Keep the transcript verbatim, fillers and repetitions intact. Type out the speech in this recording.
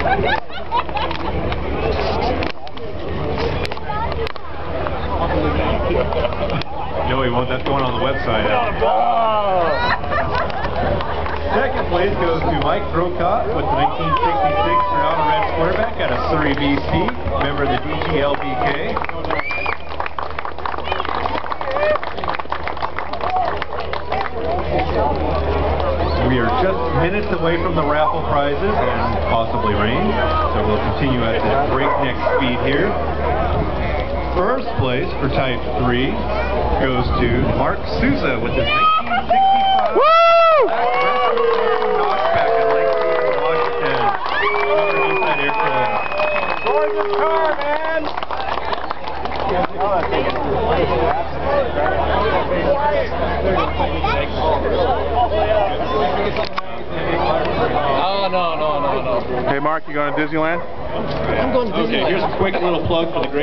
No, he won't. That's going on the website. Second place goes to Mike Grocott with the nineteen sixty-six Toronto Reds quarterback out of Surrey, B C, member of the D G L B K. We are just minutes away from the raffle prizes and possibly rain, so we'll continue at this breakneck speed here. First place for type three goes to Mark Sousa with his nineteen sixty-five Black V W Notchback in Lakewood, Washington. Inside air control. Gorgeous car, man! Oh, no, no, no, no. Hey, Mark, you going to Disneyland? I'm going to Disneyland. Okay, here's a quick little plug for the great